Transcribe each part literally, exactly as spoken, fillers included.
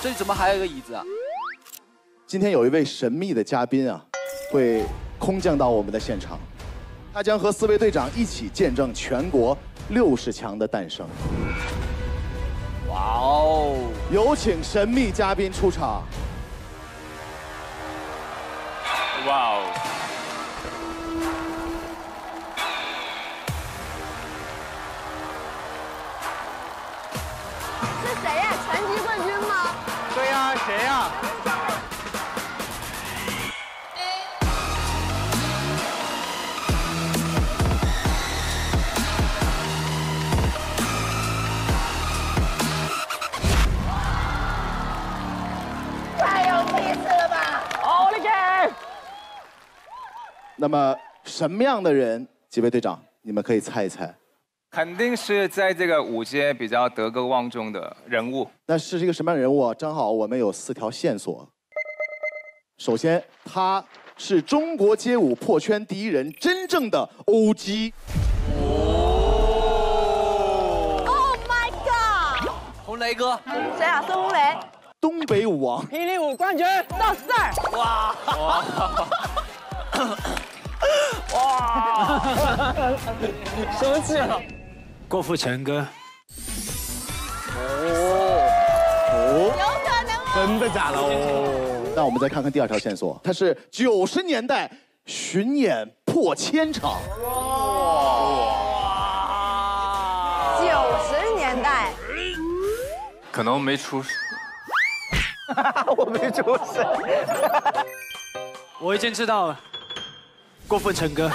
这里怎么还有一个椅子啊？ 今天有一位神秘的嘉宾啊，会空降到我们的现场，他将和四位队长一起见证全国六十强的诞生。 哇哦！ 有请神秘嘉宾出场。 哇哦！ 是谁呀？拳击冠军吗？ 对呀，谁呀？ 太有意思了吧！ 奥利给！ 那么什么样的人？几位队长，你们可以猜一猜。 肯定是在这个舞街比较德高望重的人物。 那是一个什么样的人物啊？正好我们有四条线索。首先，他是中国街舞破圈第一人，真正的 O G。 Oh my god！ 红雷哥， 谁啊？孙红雷。 东北舞王。 霹雳舞冠军赵四儿。 哇！ 哇！生气了。 郭富城哥。 哦。 有可能哦。 真的假的哦？那我们再看看第二条线索，他是九十年代巡演破千场。 哇！九十年代。 可能没出世。 我没出世。 我已经知道了，郭富城哥。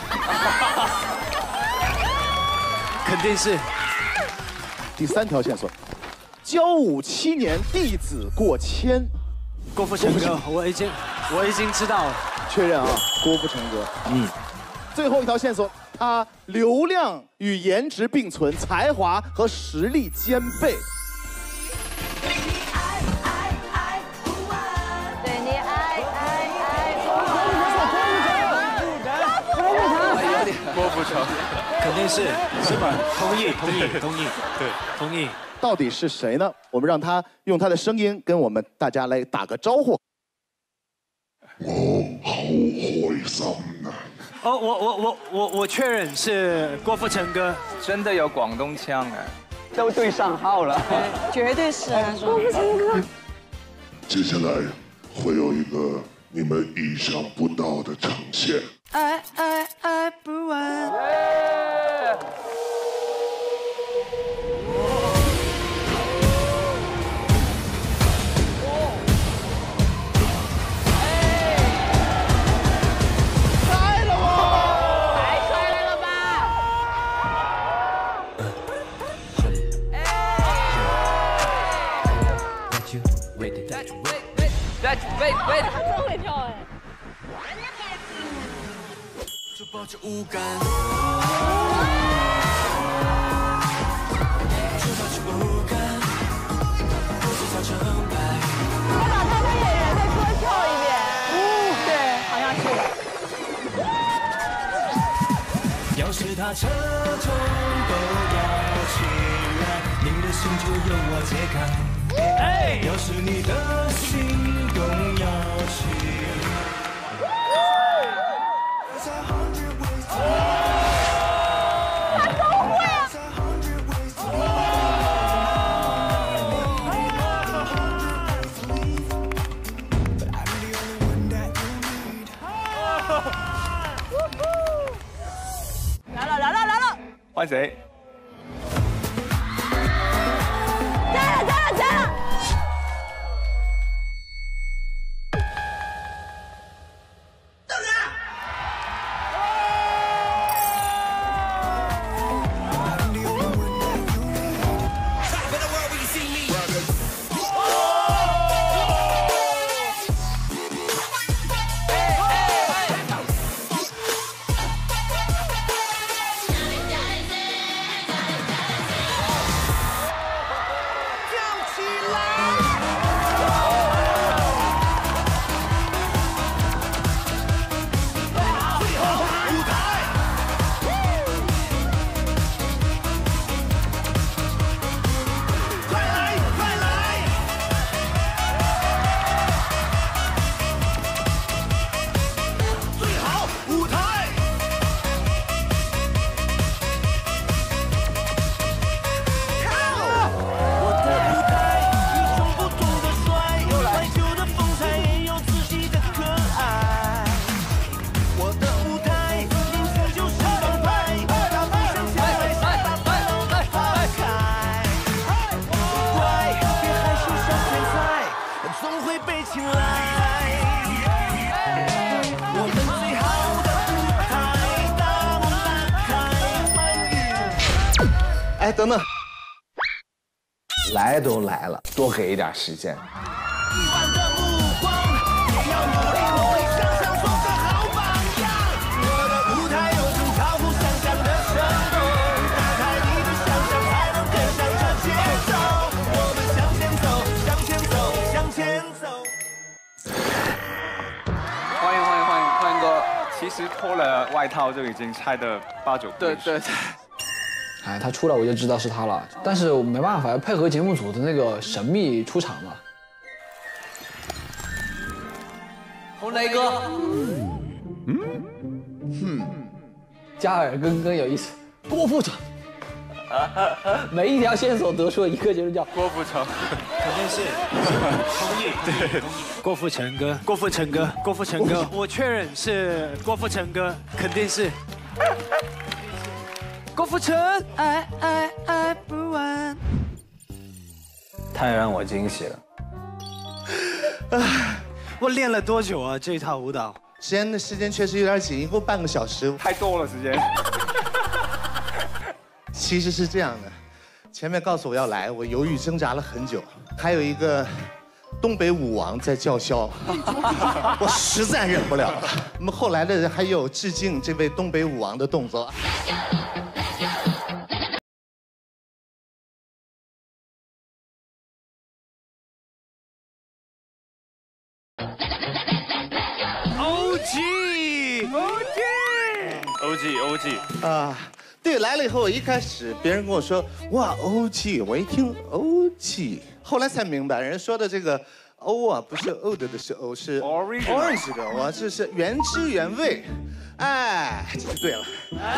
肯定是。 第三条线索，教舞七年，弟子过千。 郭富城哥，我已经我已经知道了。 确认啊，郭富城哥。嗯。最后一条线索，他流量与颜值并存，才华和实力兼备。 对你爱爱爱郭富城， 肯定是，是吧？同意，同意，同意， 对， 同意。 到底是谁呢？我们让他用他的声音跟我们大家来打个招呼。 我好開心啊！ 哦，我我我我我确認是郭富城哥， 真的有廣東腔哎， 都對上號了， 絕對是啊，郭富城哥。 接下來會有一個你們意想不到的呈現。 愛愛愛不完。 喂喂， 他真会跳哎！ 就抱着无感，就抱着无感，不是造成败。 他把他的演员再多跳一遍。嗯，对，好像是。 要是他车中都要起来，你的心就由我解开。哎，要是你的心动要起来。 他都会啊！来了来了来了！ 換誰？ 加了加了加了！ 哎，等等， 来都来了，多给一点时间。 欢迎欢迎欢迎欢迎哥！其实脱了外套就已经猜的八九不离十。 对对对。 哎，他出来我就知道是他了，但是我没办法，要配合节目组的那个神秘出场嘛。 红雷哥。 嗯哼，加尔根根有意思，郭富城。每一条线索得出了一个就是叫郭富城， 肯定是同意。对，郭富城哥，郭富城哥，郭富城哥，我确认是郭富城哥，肯定是。郭富城，爱爱爱不完。 太让我惊喜了。 唉，我练了多久啊？这一套舞蹈？ 时间的时间确实有点紧，一共半个小时。 太多了时间。 其实是这样的，前面告诉我要来，我犹豫挣扎了很久，还有一个东北舞王在叫嚣，我实在忍不了了。我们后来的人还有致敬这位东北舞王的动作。 O G O G O G O G 啊。对，来了以后，我一开始别人跟我说哇 O G， 我一听 O G， 后来才明白，人说的这个 O 啊不是 old 的是 O， 是 orange 的，我这是原汁原味，哎，这就对了。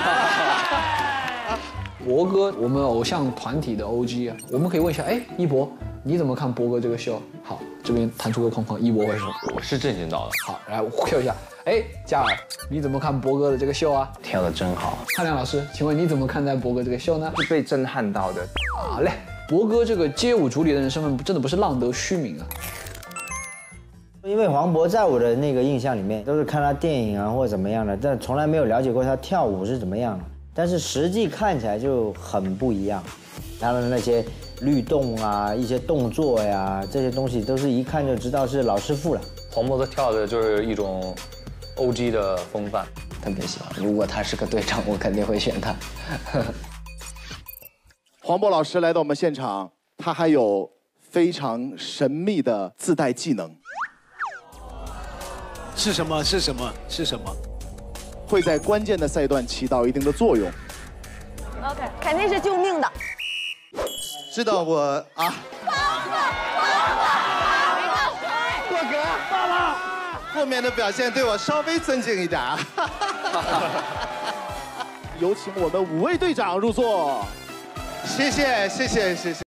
博哥，我们偶像团体的 O G 啊，我们可以问一下，哎，一博，你怎么看博哥这个秀？好，这边弹出个框框，一博会说， 我是震惊到了。 好，来我 Q 一下，哎，嘉尔，你怎么看博哥的这个秀啊？ 跳得真好。 汉亮老师，请问你怎么看待博哥这个秀呢？ 是被震撼到的。 好嘞，博哥这个街舞主理人的身份真的不是浪得虚名啊。 因为黄渤在我的那个印象里面，都是看他电影啊或者怎么样的，但从来没有了解过他跳舞是怎么样的。但是实际看起来就很不一样，他的那些律动啊、一些动作呀，这些东西都是一看就知道是老师傅了。 黄渤他跳的就是一种 O G 的风范， 特别喜欢。如果他是个队长，我肯定会选他。 黄渤老师来到我们现场，他还有非常神秘的自带技能。 是什么？是什么？是什么？ 会在关键的赛段起到一定的作用。 OK， 肯定是救命的。 知道我啊。过格，爸爸。后面的表现对我稍微尊敬一点啊。有请我们五位队长入座。谢谢，谢谢，谢谢。